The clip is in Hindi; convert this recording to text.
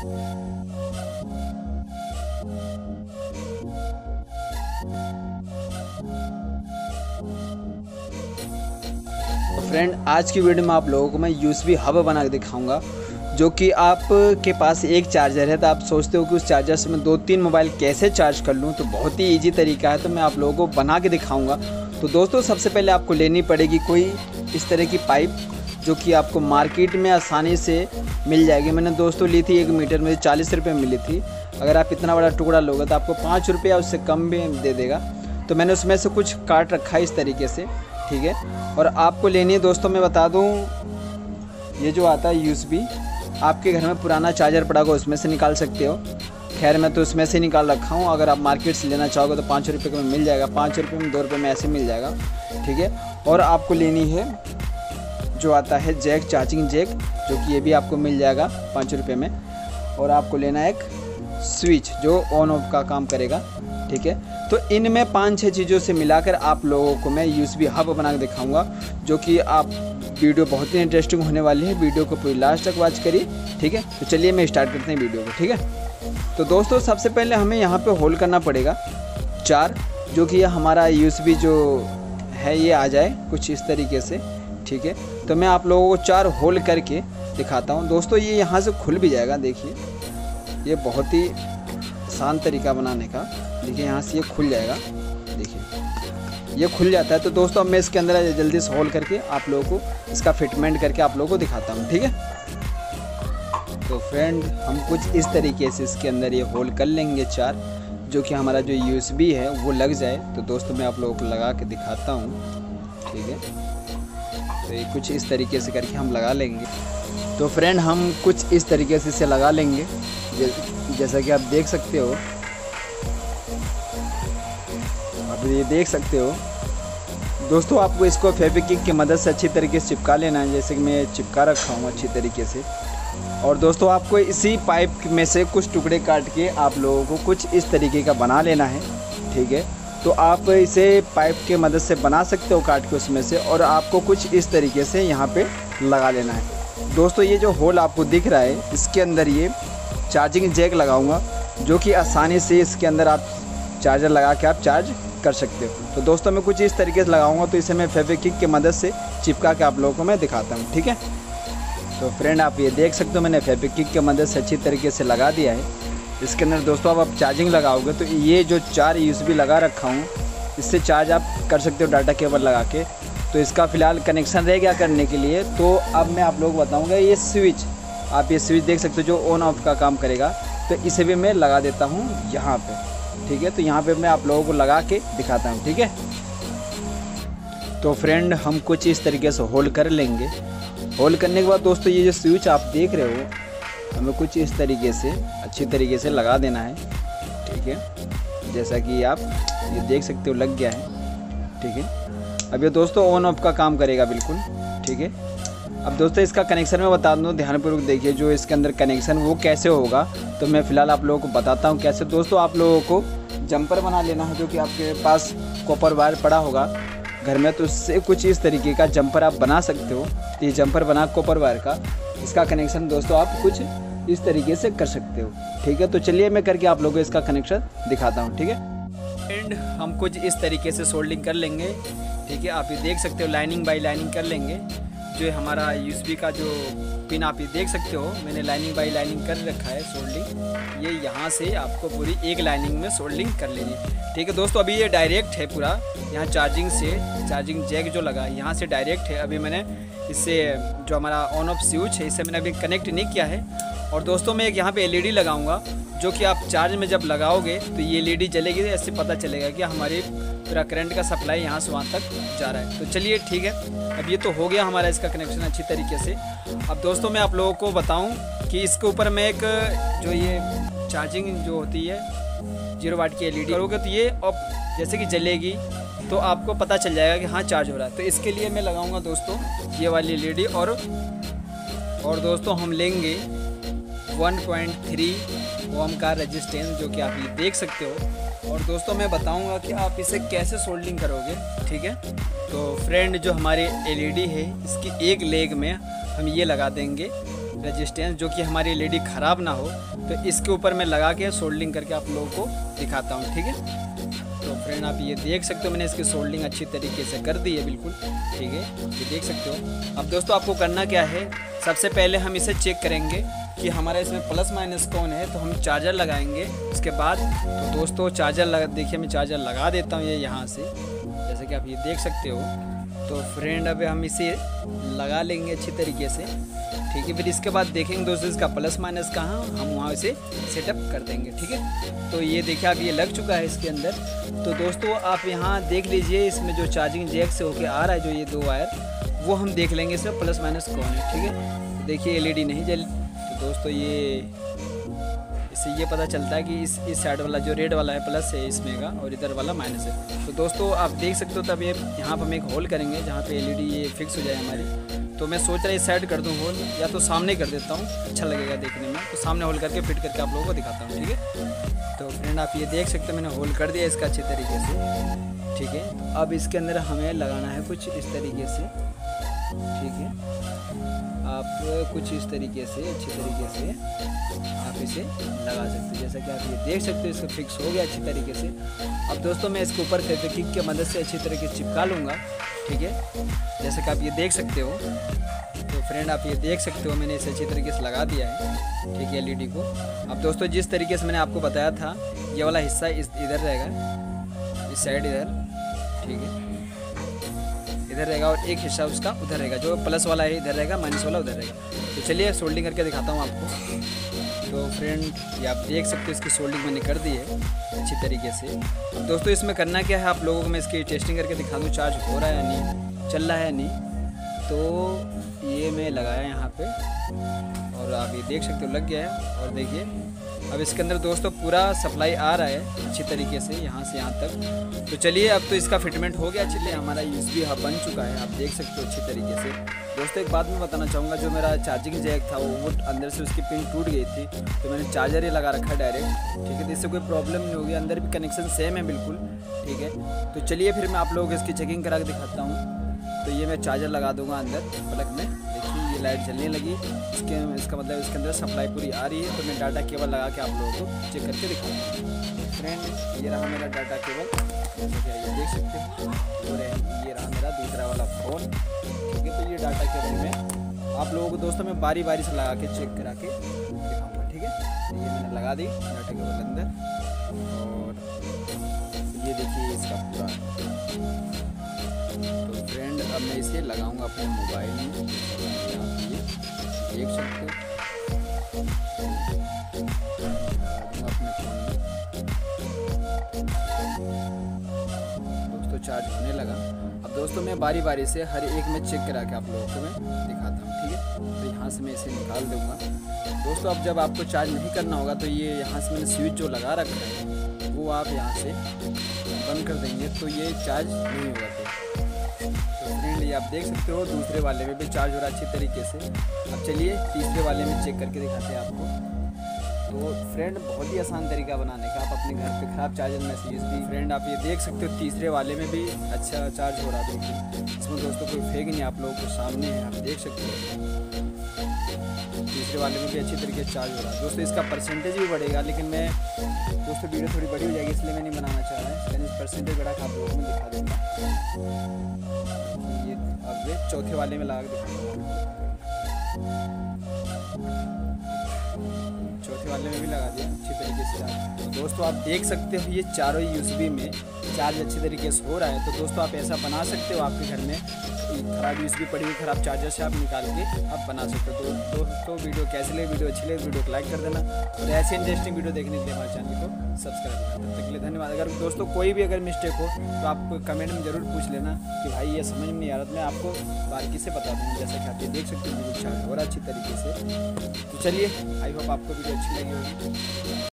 फ्रेंड, आज की वीडियो में आप लोगों को मैं यूएसबी हब बना के दिखाऊंगा, जो कि आपके पास एक चार्जर है तो आप सोचते हो कि उस चार्जर से मैं 2-3 मोबाइल कैसे चार्ज कर लूं। तो बहुत ही इजी तरीका है, तो मैं आप लोगों को बना के दिखाऊंगा। तो दोस्तों, सबसे पहले आपको लेनी पड़ेगी कोई इस तरह की पाइप, जो कि आपको मार्केट में आसानी से मिल जाएगी। मैंने दोस्तों ली थी 1 मीटर में 40 रुपये मिली थी। अगर आप इतना बड़ा टुकड़ा लोगे तो आपको 5 रुपये उससे कम भी दे देगा। तो मैंने उसमें से कुछ काट रखा है इस तरीके से, ठीक है। और आपको लेनी है दोस्तों, मैं बता दूं, ये जो आता है यूएसबी, आपके घर में पुराना चार्जर पड़ा होगा उसमें से निकाल सकते हो। खैर मैं तो उसमें से निकाल रखा हूँ। अगर आप मार्केट से लेना चाहोगे तो 5 रुपये में मिल जाएगा, 5 रुपये में 2 रुपये में ऐसे मिल जाएगा, ठीक है। और आपको लेनी है जो आता है जैक, चार्जिंग जैक, जो कि ये भी आपको मिल जाएगा 5 रुपये में। और आपको लेना है एक स्विच जो ऑन ऑफ का काम करेगा, ठीक है। तो इनमें 5-6 चीज़ों से मिलाकर आप लोगों को मैं यूएसबी हब बना के दिखाऊंगा, जो कि आप वीडियो बहुत ही इंटरेस्टिंग होने वाली है। वीडियो को पूरी लास्ट तक वॉच करिए, ठीक है। तो चलिए मैं स्टार्ट करते हैं वीडियो को, ठीक है। तो दोस्तों, सबसे पहले हमें यहाँ पे होल्ड करना पड़ेगा 4, जो कि हमारा यूएसबी जो है ये आ जाए कुछ इस तरीके से, ठीक है। तो मैं आप लोगों को 4 होल्ड करके दिखाता हूँ। दोस्तों, ये यहाँ से खुल भी जाएगा, देखिए ये बहुत ही आसान तरीका बनाने का। देखिए यहाँ से ये खुल जाएगा, देखिए ये खुल जाता है। तो दोस्तों, अब मैं इसके अंदर जल्दी से होल्ड करके आप लोगों को इसका फिटमेंट करके आप लोगों को दिखाता हूँ, ठीक है। तो फ्रेंड, हम कुछ इस तरीके से इसके अंदर ये होल्ड कर लेंगे 4, जो कि हमारा जो यूएसबी है वो लग जाए। तो दोस्तों, मैं आप लोगों को लगा के दिखाता हूँ, ठीक है। तो ये कुछ इस तरीके से करके हम लगा लेंगे। तो फ्रेंड, हम कुछ इस तरीके से इसे लगा लेंगे, जैसा कि आप देख सकते हो। आप ये देख सकते हो दोस्तों, आपको इसको फेविक्विक की मदद से अच्छी तरीके से चिपका लेना है, जैसे कि मैं चिपका रखा हूँ अच्छी तरीके से। और दोस्तों, आपको इसी पाइप में से कुछ टुकड़े काट के आप लोगों को कुछ इस तरीके का बना लेना है, ठीक है। तो आप इसे पाइप के मदद से बना सकते हो काट के उसमें से, और आपको कुछ इस तरीके से यहाँ पे लगा लेना है। दोस्तों, ये जो होल आपको दिख रहा है, इसके अंदर ये चार्जिंग जैक लगाऊंगा, जो कि आसानी से इसके अंदर आप चार्जर लगा के आप चार्ज कर सकते हो। तो दोस्तों, मैं कुछ इस तरीके से लगाऊंगा। तो इसे मैं फेविक्विक की मदद से चिपका के आप लोगों को मैं दिखाता हूँ, ठीक है। तो फ्रेंड, आप ये देख सकते हो मैंने फेविक्विक की मदद से अच्छी तरीके से लगा दिया है। इसके अंदर दोस्तों, अब आप चार्जिंग लगाओगे तो ये जो 4 यूएसबी लगा रखा हूँ, इससे चार्ज आप कर सकते हो डाटा केबल लगा के। तो इसका फ़िलहाल कनेक्शन रह गया करने के लिए। तो अब मैं आप लोगों को बताऊँगा ये स्विच, आप ये स्विच देख सकते हो जो ऑन ऑफ का काम करेगा। तो इसे भी मैं लगा देता हूँ यहाँ पे, ठीक है। तो यहाँ पे मैं आप लोगों को लगा के दिखाता हूँ, ठीक है। तो फ्रेंड, हम कुछ इस तरीके से होल्ड कर लेंगे। होल्ड करने के बाद दोस्तों, ये जो स्विच आप देख रहे हो, हमें कुछ इस तरीके से अच्छी तरीके से लगा देना है, ठीक है। जैसा कि आप ये देख सकते हो लग गया है, ठीक है। अब ये दोस्तों ऑन ऑफ का काम करेगा बिल्कुल, ठीक है। अब दोस्तों, इसका कनेक्शन मैं बता दूँ, ध्यानपूर्वक देखिए जो इसके अंदर कनेक्शन वो कैसे होगा। तो मैं फ़िलहाल आप लोगों को बताता हूँ कैसे। दोस्तों, आप लोगों को जंपर बना लेना है, जो कि आपके पास कॉपर वायर पड़ा होगा घर में, तो उससे कुछ इस तरीके का जंपर आप बना सकते हो। तो ये जंपर बना कॉपर वायर का, इसका कनेक्शन दोस्तों आप कुछ इस तरीके से कर सकते हो, ठीक है। तो चलिए मैं करके आप लोगों को इसका कनेक्शन दिखाता हूँ, ठीक है। एंड हम कुछ इस तरीके से सोल्डिंग कर लेंगे, ठीक है। आप ये देख सकते हो लाइनिंग बाई लाइनिंग कर लेंगे। जो हमारा यूएसबी का जो पिन आप ये देख सकते हो, मैंने लाइनिंग बाई लाइनिंग कर रखा है सोल्डिंग। ये यहाँ से आपको पूरी एक लाइनिंग में सोल्डिंग कर लेनी, ठीक है दोस्तों। अभी ये डायरेक्ट है पूरा, यहाँ चार्जिंग से चार्जिंग जैक जो लगा है यहाँ से डायरेक्ट है। अभी मैंने इससे जो हमारा ऑन ऑफ स्विच है, इसे मैंने अभी कनेक्ट नहीं किया है। और दोस्तों, मैं एक यहाँ पे एलईडी लगाऊंगा, जो कि आप चार्ज में जब लगाओगे तो ये एलईडी जलेगी। ऐसे पता चलेगा कि हमारी पूरा करंट का सप्लाई यहाँ से वहाँ तक जा रहा है। तो चलिए ठीक है, अब ये तो हो गया हमारा इसका कनेक्शन अच्छी तरीके से। अब दोस्तों, मैं आप लोगों को बताऊँ कि इसके ऊपर मैं एक जो ये चार्जिंग जो होती है 0 वाट की एलईडी करोगे तो ये अब जैसे कि जलेगी, तो आपको पता चल जाएगा कि हाँ चार्ज हो रहा है। तो इसके लिए मैं लगाऊंगा दोस्तों ये वाली एलईडी। और दोस्तों, हम लेंगे 1.3 ओम का रेजिस्टेंस, जो कि आप ये देख सकते हो। और दोस्तों, मैं बताऊंगा कि आप इसे कैसे सोल्डिंग करोगे, ठीक है। तो फ्रेंड, जो हमारी एलईडी है, इसकी एक लेग में हम ये लगा देंगे रेजिस्टेंस, जो कि हमारी एलईडी ख़राब ना हो। तो इसके ऊपर मैं लगा के सोल्डिंग करके आप लोगों को दिखाता हूँ, ठीक है। तो फ्रेंड आप ये देख सकते हो मैंने इसकी सोल्डिंग अच्छी तरीके से कर दी है, बिल्कुल ठीक है, ये देख सकते हो। अब दोस्तों आपको करना क्या है, सबसे पहले हम इसे चेक करेंगे कि हमारा इसमें प्लस माइनस कौन है। तो हम चार्जर लगाएंगे उसके बाद। तो दोस्तों चार्जर लगा, देखिए मैं चार्जर लगा देता हूँ ये यहाँ से, जैसे कि आप ये देख सकते हो। तो फ्रेंड अब हम इसे लगा लेंगे अच्छी तरीके से, ठीक है। फिर इसके बाद देखेंगे दोस्तों इसका प्लस माइनस कहाँ, हम वहाँ इसे सेटअप कर देंगे, ठीक है। तो ये देखिए अब ये लग चुका है इसके अंदर। तो दोस्तों आप यहाँ देख लीजिए, इसमें जो चार्जिंग जैक से होके आ रहा है जो ये 2 वायर, वो हम देख लेंगे इसमें प्लस माइनस कौन है, ठीक है। तो देखिए एलईडी नहीं जल। तो दोस्तों इससे ये पता चलता है कि इस साइड वाला जो रेड वाला है प्लस है इसमें का, और इधर वाला माइनस है। तो दोस्तों आप देख सकते हो। तब ये यहाँ पर हम एक होल करेंगे जहाँ पे एलईडी ये फिक्स हो जाए हमारी। तो मैं सोच रहा इस साइड कर दूँ होल, या तो सामने कर देता हूँ, अच्छा लगेगा देखने में। तो सामने होल करके फिट करके आप लोगों को दिखाता हूँ, ठीक है। तो फ्रेंड आप ये देख सकते हो मैंने होल कर दिया इसका अच्छे तरीके से, ठीक है। तो अब इसके अंदर हमें लगाना है कुछ इस तरीके से, ठीक है। आप कुछ इस तरीके से अच्छी तरीके से आप इसे लगा सकते हो, जैसा कि आप ये देख सकते हो इसका फिक्स हो गया अच्छी तरीके से। अब दोस्तों मैं इसके ऊपर फेविक्विक की मदद से अच्छी तरीके से चिपका लूँगा, ठीक है, जैसे कि आप ये देख सकते हो। तो फ्रेंड आप ये देख सकते हो मैंने इसे अच्छी तरीके से लगा दिया है, ठीक है, एलईडी को। अब दोस्तों जिस तरीके से मैंने आपको बताया था, ये वाला हिस्सा इधर रहेगा, इस साइड इधर, ठीक है, इधर रहेगा, और एक हिस्सा उसका उधर रहेगा, जो प्लस वाला है इधर रहेगा, माइनस वाला उधर रहेगा। तो चलिए सोल्डिंग करके दिखाता हूँ आपको। तो फ्रेंड ये आप देख सकते हो इसकी सोल्डिंग मैंने कर दी है अच्छी तरीके से। अब दोस्तों इसमें करना क्या है, आप लोगों को मैं इसकी टेस्टिंग करके दिखा दूँ चार्ज हो रहा है या नहीं, चल रहा है या नहीं। तो ये मैं लगाया यहाँ पे, और आप ये देख सकते हो लग गया है। और देखिए अब इसके अंदर दोस्तों पूरा सप्लाई आ रहा है अच्छी तरीके से यहाँ से यहाँ तक। तो चलिए अब तो इसका फिटमेंट हो गया। चलिए हमारा यूएसबी हब बन चुका है, आप देख सकते हो अच्छी तरीके से। दोस्तों एक बात मैं बताना चाहूँगा, जो मेरा चार्जिंग जैक था वो अंदर से उसकी पिन टूट गई थी, तो मैंने चार्जर ही लगा रखा है डायरेक्ट, ठीक है। तो इससे कोई प्रॉब्लम नहीं होगी, अंदर भी कनेक्शन सेम है बिल्कुल, ठीक है। तो चलिए फिर मैं आप लोगों को इसकी चेकिंग करा के दिखाता हूँ। तो ये मैं चार्जर लगा दूंगा अंदर प्लग में, देखिए ये लाइट जलने लगी, इसका मतलब इसके अंदर सप्लाई पूरी आ रही है। तो मैं डाटा केबल लगा के आप लोगों को चेक करके दिखाऊंगा। फ्रेंड ये रहा मेरा डाटा केबल, जैसे कि ये देख सकते हो, और ये रहा मेरा दूसरा वाला फ़ोन, ठीक है। तो ये डाटा केबल में आप लोगों को दोस्तों मैं बारी बारी से लगा के चेक करा के दिखाऊँगा, ठीक है। ये मैंने लगा दी डाटा केबल अंदर, और ये देखिए इसका पूरा। तो फ्रेंड अब मैं इसे लगाऊंगा अपने मोबाइल में, आप ये देख सकते हो, अपने फ़ोन में। दोस्तों चार्ज होने लगा। अब दोस्तों मैं बारी बारी से हर एक में चेक करा के आप लोगों को मैं दिखाता हूँ, ठीक है। तो यहाँ से मैं इसे निकाल दूँगा। दोस्तों अब जब आपको चार्ज नहीं करना होगा तो ये यहाँ से मैंने स्विच जो लगा रखा है वो आप यहाँ से बंद कर देंगे, तो ये चार्ज नहीं होगा। तो फ्रेंड ये आप देख सकते हो दूसरे वाले में भी चार्ज हो रहा है अच्छी तरीके से। अब चलिए तीसरे वाले में चेक करके दिखाते हैं आपको। तो फ्रेंड बहुत ही आसान तरीका बनाने का, आप अपने घर पे ख़राब चार्जर में से यूज़। फ्रेंड आप ये देख सकते हो तीसरे वाले में भी अच्छा चार्ज हो रहा है, देखिए इसमें दोस्तों कोई फेक नहीं, आप लोगों को सामने है, आप देख सकते हो तीसरे वाले में भी अच्छी तरीके से चार्ज हो रहा है। दोस्तों इसका परसेंटेज भी बढ़ेगा, लेकिन मैं दोस्तों वीडियो थोड़ी बड़ी हो जाएगी इसलिए मैं नहीं बनाना चाह रहा है। मैंने परसेंटेज बढ़ा के आप लोगों को मैं दिखा दूँगा। ये अब ये चौथे वाले में लगा के दिखाऊँगा, चौथे वाले में भी लगा दिया अच्छी तरीके से चार्ज। तो दोस्तों आप देख सकते हो ये चारों यूएसबी में चार्ज अच्छी तरीके से हो रहा है। तो दोस्तों आप ऐसा बना सकते हो, आपके घर में ख़राब यूएसबी पड़ी हुई ख़राब चार्जर से आप निकाल के आप बना सकते हो। तो दोस्तों वीडियो कैसी लगी, वीडियो अच्छी लगी वीडियो को लाइक कर देना, और ऐसे इंटरेस्टिंग वीडियो देखने के लिए हमारे चैनल को सब्सक्राइब करना। तब तक के लिए धन्यवाद। अगर दोस्तों कोई भी अगर मिस्टेक हो तो आप कमेंट में ज़रूर पूछ लेना कि भाई ये समझ में नहीं आ रहा, तो मैं आपको बारीकी से बता दूँगा। जैसा कि आप ये देख सकते हो वीडियो चार्ज हो रहा है अच्छी तरीके से। तो चलिए आई होप आपको वीडियो अच्छी लगी होगी।